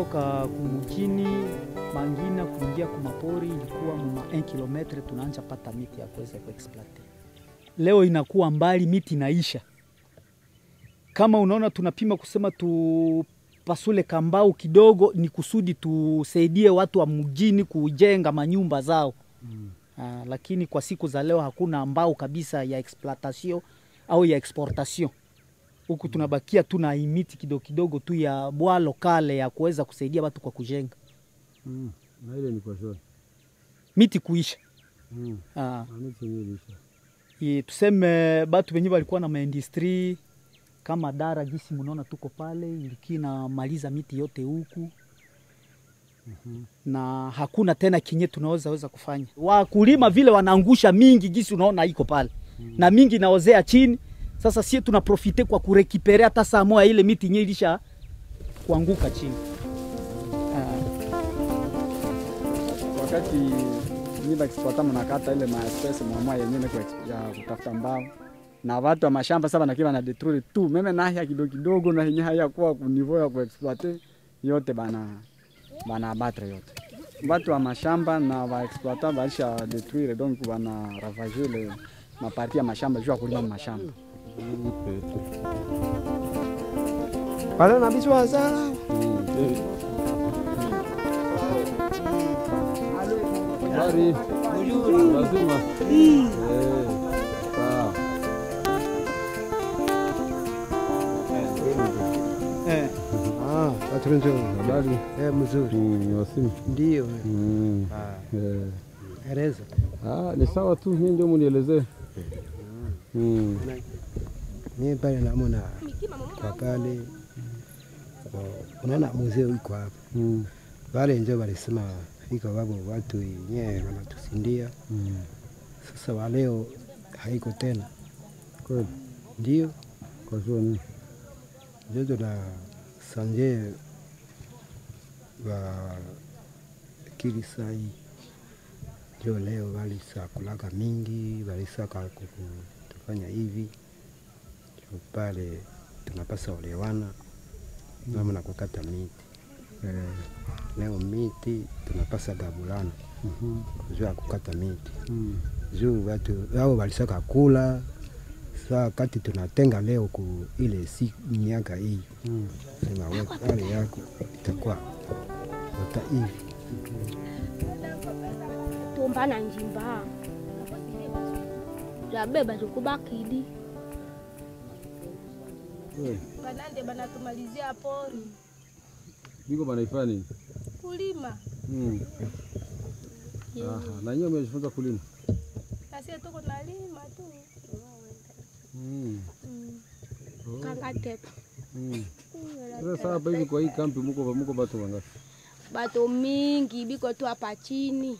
kutoka kumujini Mangina kuingia kumapori ilikuwa mwa 1 kilometre tunaanza pata miti ya kuweza kuexploit. Leo inakuwa mbali, miti inaisha. Kama unaona tunapima kusema tupasule kambao kidogo ni kusudi tusaidie watu wa mjini kujenga manyumba zao. Lakini kwa siku za leo hakuna mbao kabisa ya exploitation au ya exportation. Huku tunabakia tuna miti kidogo kidogo tu ya bois lokale ya kuweza kusaidia watu kwa kujenga. Na ile ni kwa shule. Miti kuisha. Miti ilisha. Tuseme watu wenyewe walikuwa na maindustry kama Dara gisi mnaona tuko pale ilikina maliza miti yote huku. Na hakuna tena kinye tunaweza kufanya. Wakulima vile wanaangusha mingi gisi unaona iko pale. Na mingi naozea chini. Sasa sisi tunaprofite kwa kurekipere hata saa moja ile miti yenyewe ilisha kuanguka chini. Wakati niba exploita mnakata ile ma espèce mwa yenyewe ya kutafuta mbao. Na watu wa mashamba sasa wanakiwa na detruire tu. Meme na kidogo kidogo na yenyewe haya kwa niveau ya kuexploiter yote bana abatre yote. Watu wa mashamba na wa exploiter baisha detruire donc bana ravager le maparti ya mashamba juu ya kulima mashamba. Pale na bisu azala. Habari. Lazima. Watu habari. Mzuri. Ni wasimu. Ndio. Eleza. Ni sawa tu, mimi ndio munielezee. Mimi pale naona kwa pale unaona mzee yuko hapa. Wale ndio walisema iko babu watu wenyewe wanatusindia. Sasa waleo haiko tena. Kweli? Ndio. Kwa hiyo ni ndio na sanje wa kilisai ndio leo walisa kulaga mingi, walisa kufanya hivi. Pale tunapasa olewana namna kukata miti. Leo miti tunapasa gabulana. Kujua kukata miti. Juu watu hao walisaka kula. Sasa kati tunatenga leo ku ile si miaka hii. Sema wewe pale yako itakuwa hata hivi. Tumbana njimba. Jabeba tukubakidi. Banande banatumalizia pori. Biko banaifanya nini? Kulima. Na nyinyi mmejifunza kulima? Sasa tuko nalima tu. Kangatepa. Sasa hapa hivi kwa hii kampi mko batu wangapi? Batu mingi biko tu hapa chini.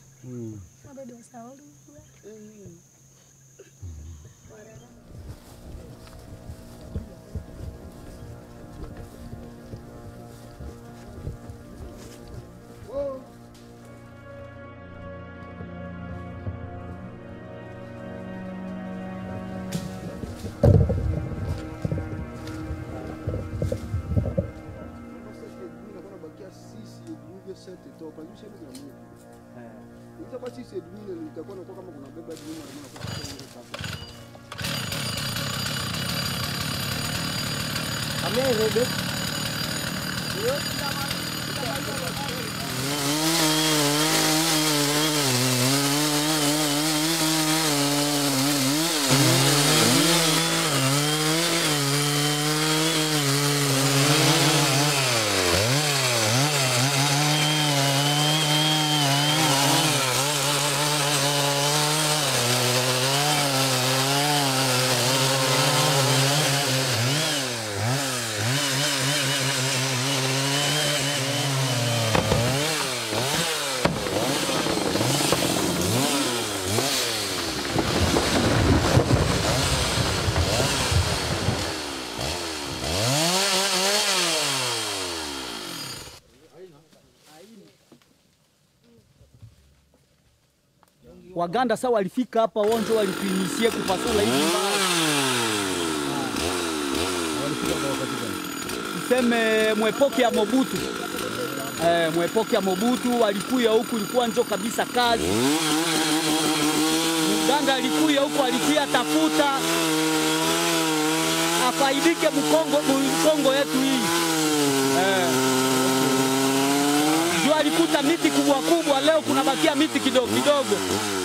Waganda sawa walifika hapa wonjo walituinishia kupasula hivi mbao. Walifika kwa wakati gani? Tuseme mwepoke ya Mobutu. mwepoke ya Mobutu alikuya huku, ilikuwa njo kabisa kazi. Mganga alikuya huku, alikuya tafuta afaidike mkongo yetu hii. Ndio alikuta miti kubwa kubwa, leo kuna bakia miti kidogo kidogo.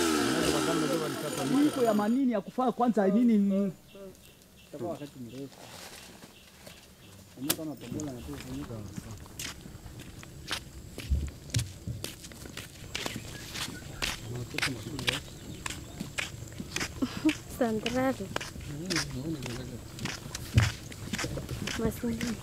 Iko ya manini ya kufaa kwanza nini wakati mrefu. Kama tombola na tufunika. Central. Masindi.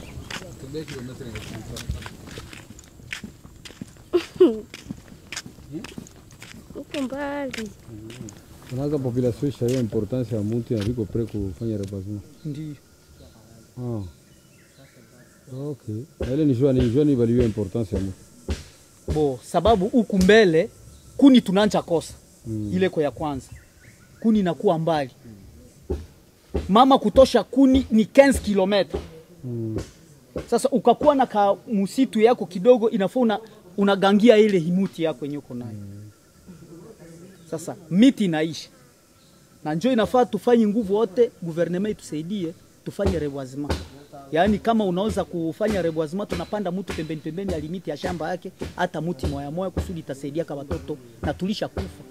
Uko mbali. Unaga population ishaia importance ya mtu na viko pre kufanya rebasement. Ndio. Ah. Okay. Ile ni value importance ya mtu. Bo, sababu huku mbele kuni tunanja kosa. Ile kwa ya kwanza. Kuni inakuwa mbali. Mama kutosha kuni ni 15 kilometer. Sasa ukakuwa na ka msitu yako kidogo, inafaa unagangia ile himuti yako yenye uko nayo. Sasa miti inaisha. Na njoo inafaa tufanye nguvu wote, gouvernement itusaidie tufanye reboisement. Yaani kama unaweza kufanya reboisement, tunapanda mtu pembeni ya limiti ya shamba yake, hata mti moya kusudi itasaidia kwa watoto na tulisha kufa.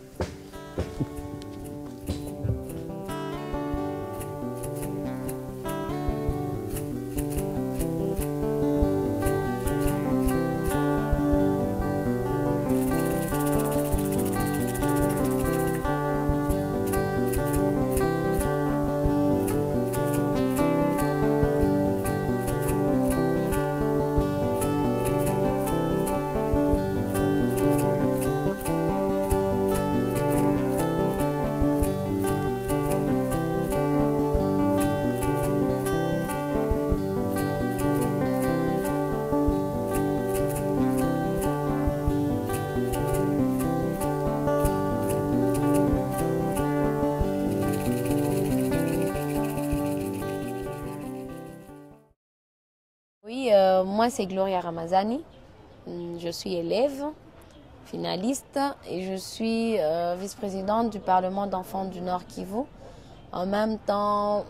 Oui, moi c'est Gloria Ramazani, je suis élève, finaliste et je suis vice-présidente du Parlement d'enfants du Nord Kivu, en même temps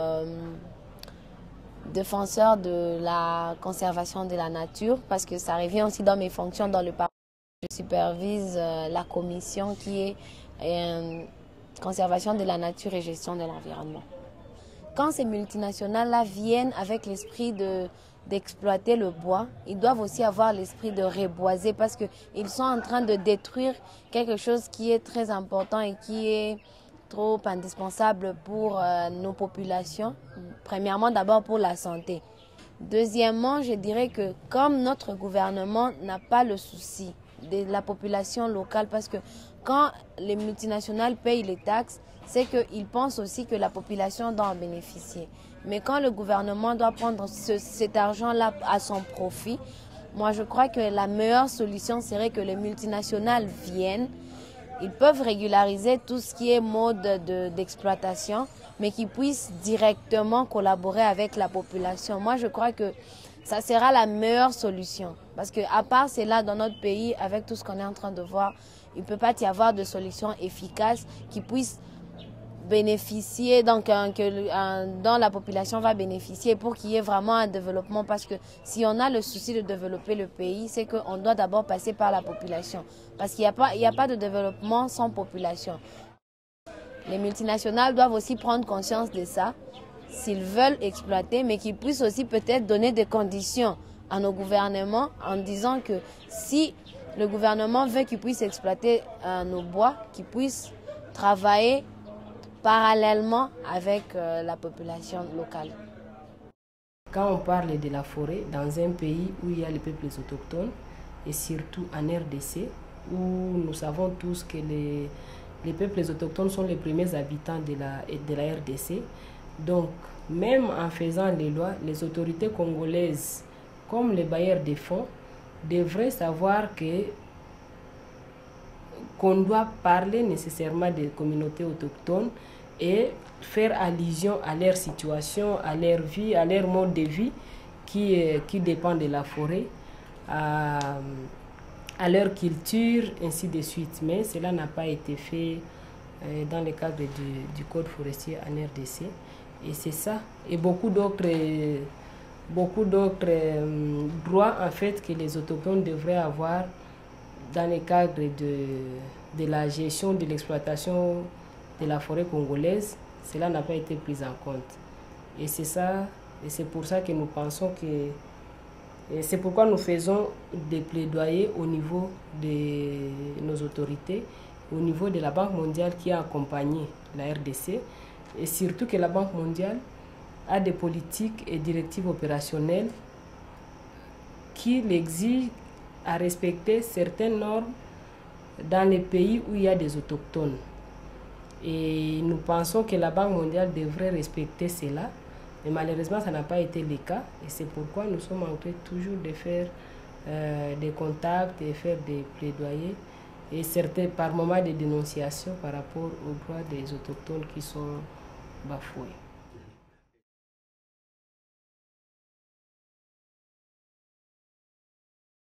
défenseur de la conservation de la nature parce que ça revient aussi dans mes fonctions dans le Parlement. Je supervise la commission qui est conservation de la nature et gestion de l'environnement. Quand ces multinationales-là viennent avec l'esprit d'exploiter le bois, ils doivent aussi avoir l'esprit de reboiser parce qu'ils sont en train de détruire quelque chose qui est très important et qui est trop indispensable pour nos populations. Premièrement, d'abord pour la santé. Deuxièmement, je dirais que comme notre gouvernement n'a pas le souci de la population locale, parce que quand les multinationales payent les taxes, c'est qu'ils pensent aussi que la population doit en bénéficier. Mais quand le gouvernement doit prendre cet argent-là à son profit, moi je crois que la meilleure solution serait que les multinationales viennent. Ils peuvent régulariser tout ce qui est mode d'exploitation, mais qu'ils puissent directement collaborer avec la population. Moi je crois que ça sera la meilleure solution. Parce qu'à part cela, dans notre pays, avec tout ce qu'on est en train de voir, il ne peut pas y avoir de solution efficace qui puisse bénéficier, donc dont la population va bénéficier pour qu'il y ait vraiment un développement. Parce que si on a le souci de développer le pays, c'est qu'on doit d'abord passer par la population. Parce qu'il n'y a pas de développement sans population. Les multinationales doivent aussi prendre conscience de ça, s'ils veulent exploiter, mais qu'ils puissent aussi peut-être donner des conditions à nos gouvernements en disant que si le gouvernement veut qu'ils puissent exploiter nos bois, qu'ils puissent travailler parallèlement avec la population locale. Quand on parle de la forêt dans un pays où il y a les peuples autochtones et surtout en RDC, où nous savons tous que les peuples autochtones sont les premiers habitants de la RDC, donc même en faisant les lois, les autorités congolaises comme les bailleurs de fonds devraient savoir qu'on doit parler nécessairement des communautés autochtones et faire allusion à leur situation, à leur vie, à leur mode de vie qui dépend de la forêt, à leur culture, ainsi de suite. Mais cela n'a pas été fait dans le cadre du Code forestier en RDC. Et c'est ça. Et beaucoup d'autres droits en fait que les autochtones devraient avoir dans le cadre de la gestion de l'exploitation de la forêt congolaise. Cela n'a pas été pris en compte. Et c'est ça, et c'est pour ça que nous pensons que, et c'est pourquoi nous faisons des plaidoyers au niveau de nos autorités, au niveau de la Banque mondiale qui a accompagné la RDC, et surtout que la Banque mondiale a des politiques et directives opérationnelles qui l'exigent à respecter certaines normes dans les pays où il y a des autochtones. Et nous pensons que la Banque mondiale devrait respecter cela, mais malheureusement ça n'a pas été le cas, et c'est pourquoi nous sommes en train toujours de faire des contacts et faire des plaidoyers, et certains par moments des dénonciations par rapport aux droits des autochtones qui sont bafoués.